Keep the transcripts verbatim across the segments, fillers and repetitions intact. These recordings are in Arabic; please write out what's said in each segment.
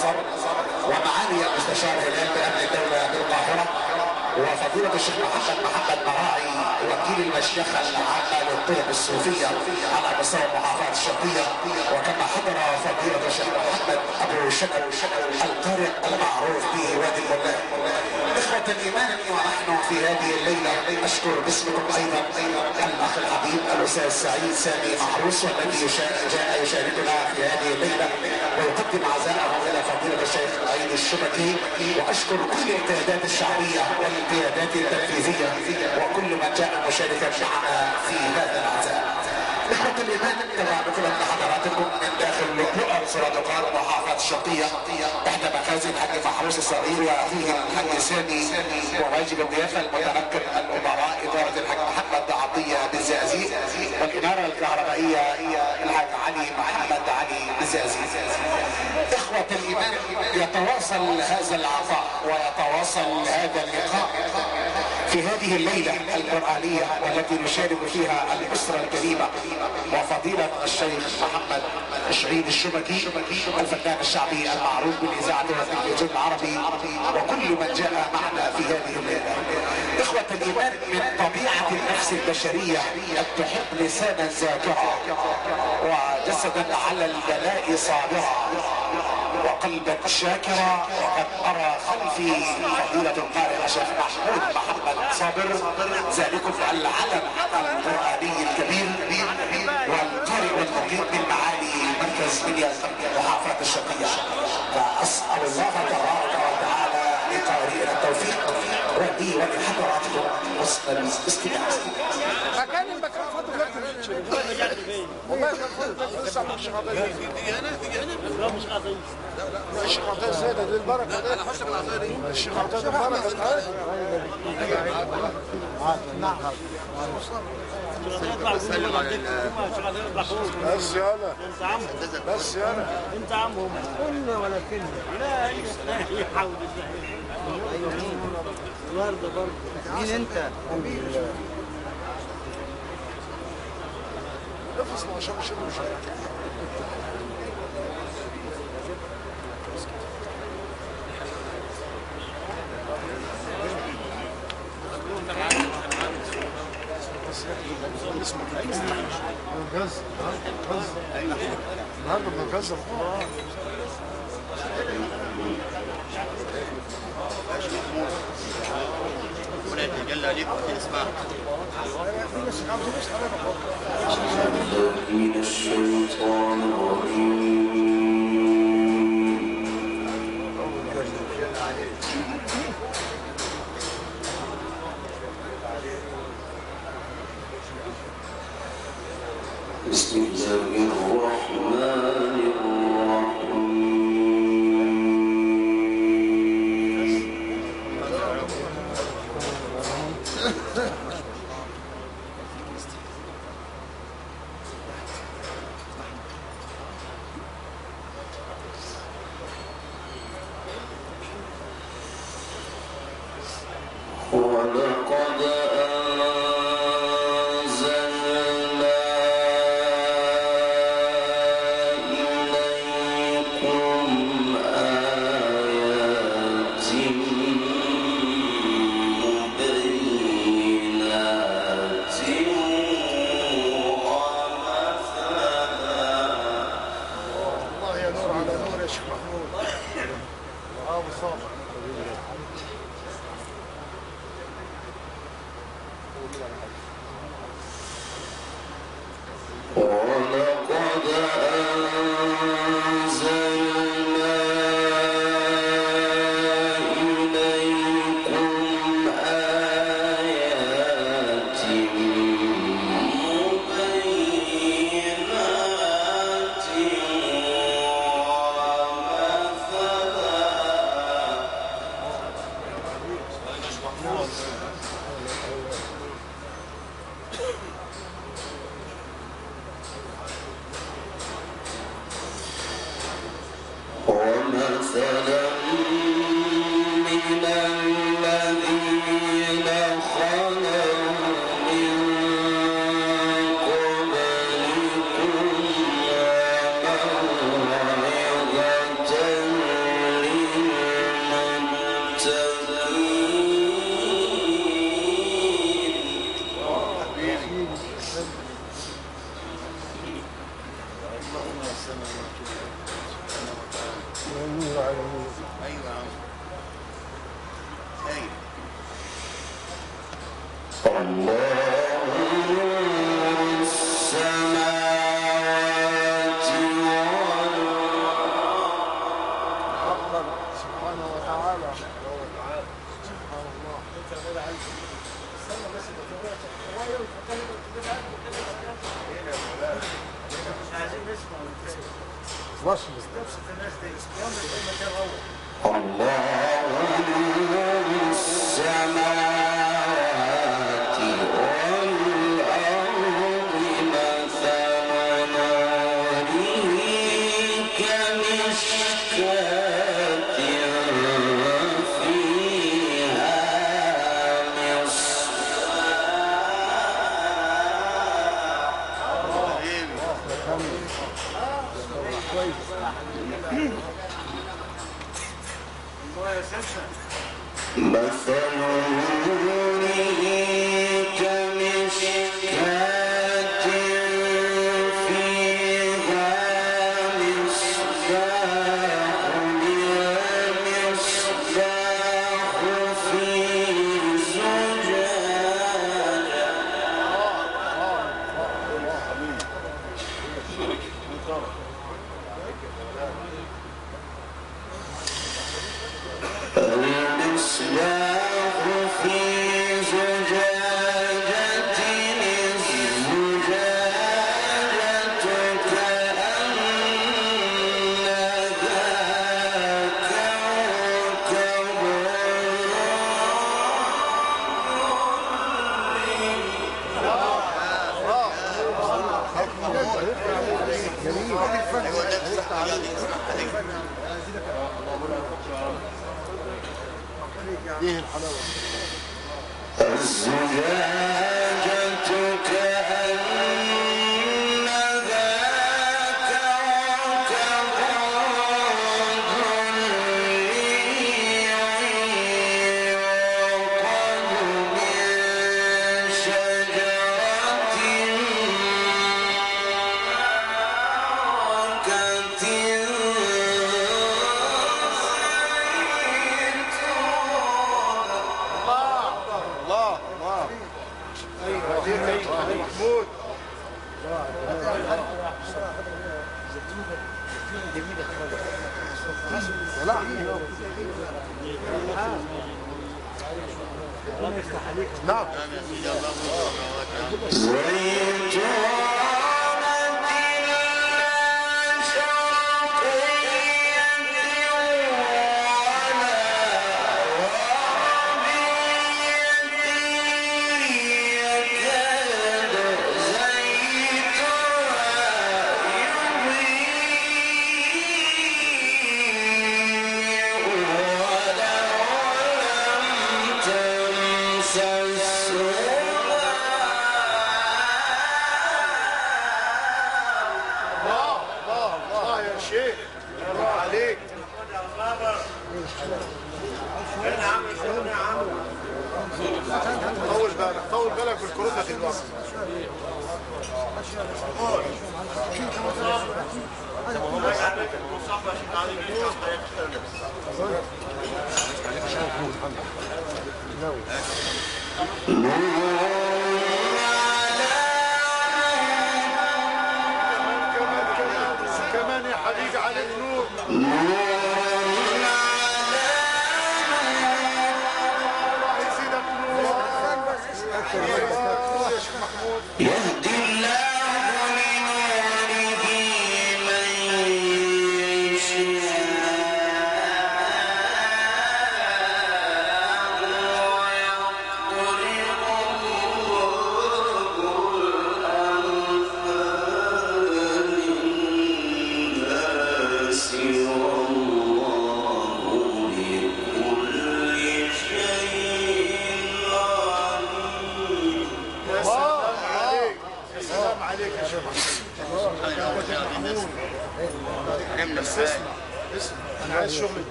والنظر ومعالي المستشار هلال بامن الدوله بالقاهره، وفضيلة الشيخ محمد محمد مراعي وكيل المشيخة العامة للطرق الصوفية على مستوى المحافظات الشرقية، وكما حضر فضيلة الشيخ محمد أبو شكل القارئ المعروف به وادي الملاك. إخوة الإيمان، ونحن في هذه الليلة أشكر باسمكم أيضا الأخ الحبيب الأستاذ سعيد سامي محروس، والذي جاء يشاركنا في هذه الليلة ويقدم عزاءه إلى فضيلة الشيخ عيد الشبكي. وأشكر كل القيادات الشعبية والقيادات التنفيذية وكل من جاء مشاركا معنا في هذا العزاء. إخوة الإيمان، كما نقول لحضراتكم من داخل رؤى سرادقان محافظة الشرقية إحدى مخازن الحاج محروس الصغير وأخيه الحاج سامي وواجب الضيافة المتنكر الأمراء إدارة الحاج محمد عطية بالزقازيق، والإدارة الكهربائية الحاج علي محمد علي بالزقازيق. إخوة الإيمان، يتواصل هذا العطاء ويتواصل هذا اللقاء في هذه الليلة القرآنية والتي نشارك فيها الأسرة الكريمة وفضيلة الشيخ محمد شعيد الشبكي الفنان الشعبي المعروف بالإذاعة والتلفزيون العربي وكل من جاء معنا في هذه الليلة. إخوة الإيمان، من طبيعة النفس البشرية أن تحب لسانا ذاكرا وجسدا على البلاء صابرا وقلبا شاكرا. وقد أرى خلفي فضيلة القارئ الشيخ محمود محمد صابر، ذلكم العلم القرآني الكبير والقارئ والمقيم من معالي مركز منيا محافظة الشرقية. فأسأل الله تبارك وتعالى لقارئنا التوفيق ولي ولحضراتكم حسن الاستماع. مكان المكان فاضي والله كان فاضي لسه مش قضيه. تيجي هنا تيجي هنا لا مش قضيه. لا الشيخ عطيه زياده دي البركه دي. انا حسب العطيه دي الشيخ عطيه البركه. نعم بس يالا انت عمهم بس يالا انت عمهم قلنا ولا كلمه. لا لا يحاول النهارده برضه مين انت؟ نفس ما شاء الله مش غز غز النهارده بنغز جل عليك اسمع من الشيطان الرجيم. بسم الله الرحمن الرحيم. ولقد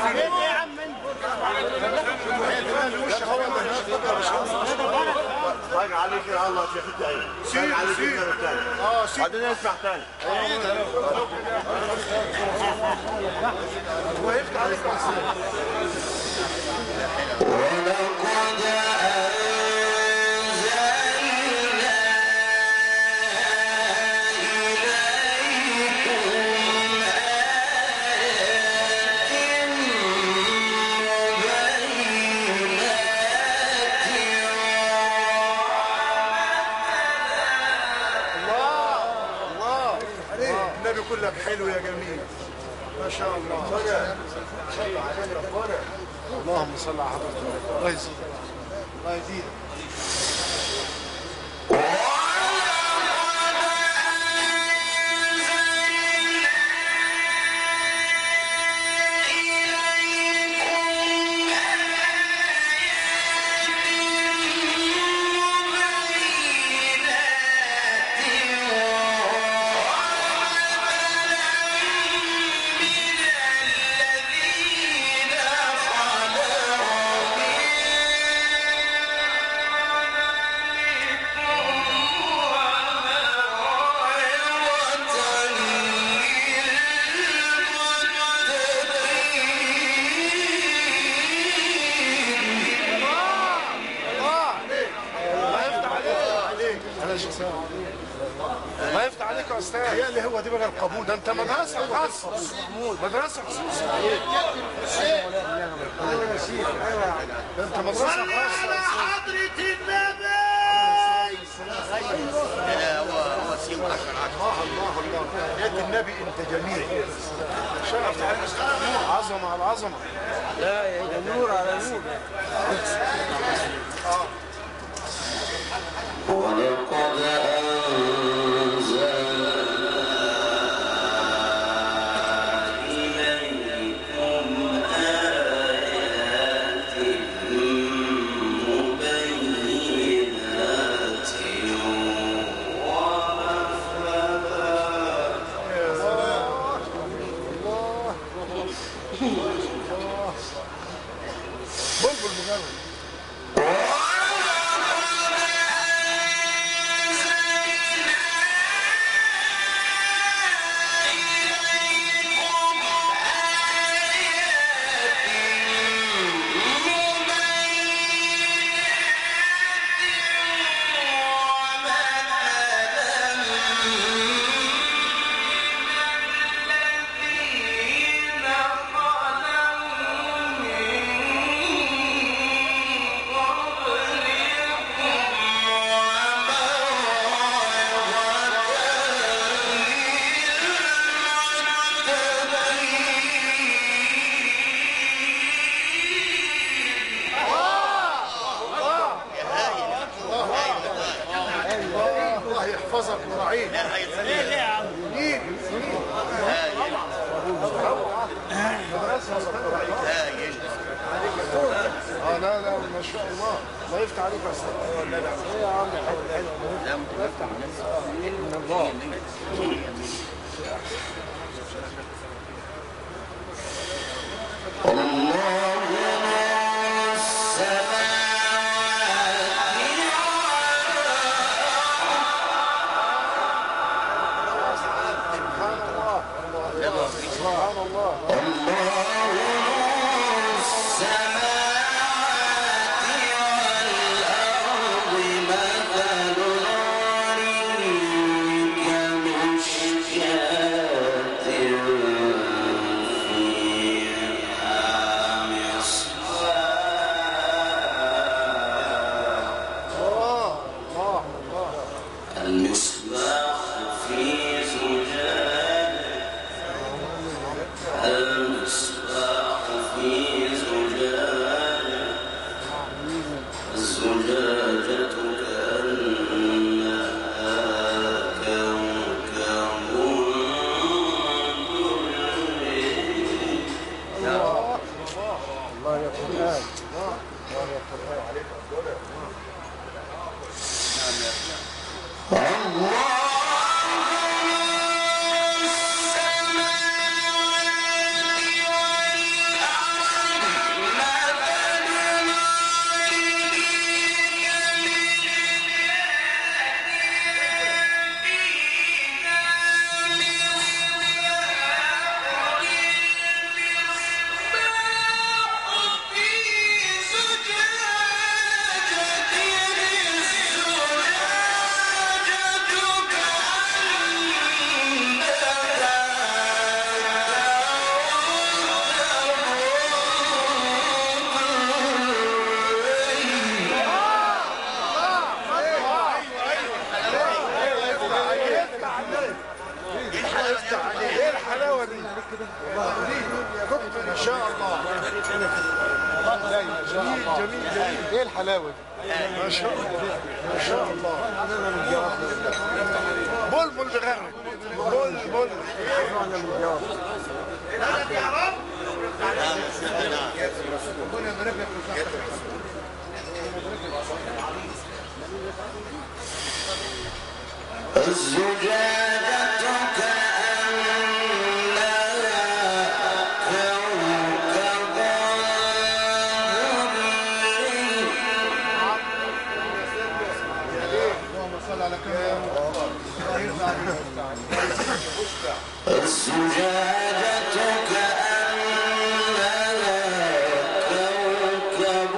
يا عم طيب عليك يا الله يا شيخ الثاني سير عليك الثاني اه سير بعدين اسمع ثاني وقفت عليك ولقد كلك حلو يا جميل ما شاء الله. اللهم صل على حضرتك. الله يزيدك الله يزيدك. الله يفتح عليك يا استاذ. هي اللي هو دي بقى القبول ده انت مدرسه خاصه مدرسه خصوصيه ده انت مدرسه خاصه على حضره النبي. لا هو هو سيم عشرة عشرة. الله الله يا النبي انت جميل شرفت على عظمه على عظمه. لا يا نور على نور. اه ولقد أنزلنا إليكم آيات مبينات بلبل مجرد. يحفظك وراعيك. لا هيسلمك. ليه يا عم؟ مين؟ مدرسة هايل. اه لا لا ما شاء الله الله يفتح عليك يا استاذ. اه لا لا ايه يا عم حلو حلو. لا الله يفتح عليك. من الله. الله جميل جميل جميل. ايه الحلاوه دي؟ ما شاء الله ما شاء الله. بلبل بغرق بلبل. ربنا يبارك لك. الزجاجة كأنها كوكب اللهم صل على الزجاجة كأنها كوكب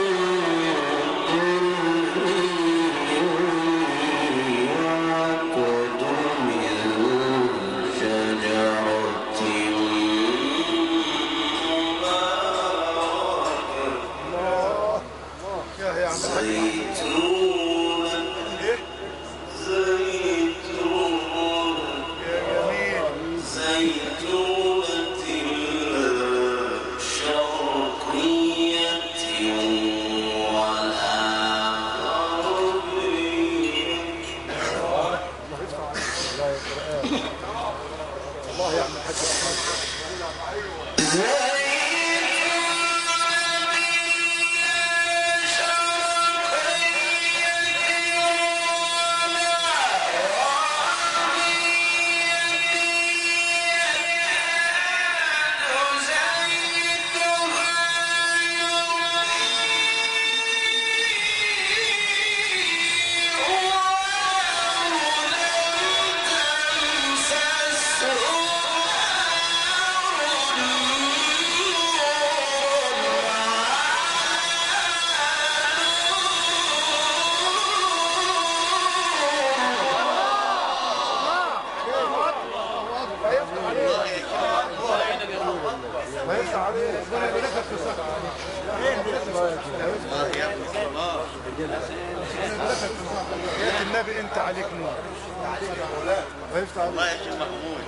يا النبي انت عليك نور. الله يا شيخ محمود.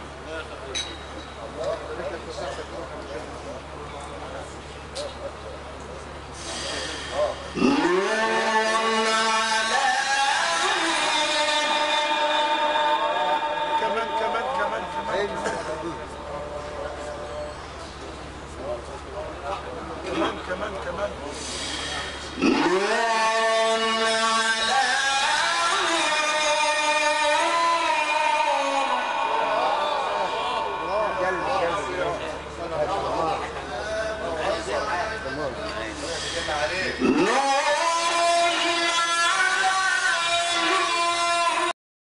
كمان كمان كمان كمان كمان كمان كمان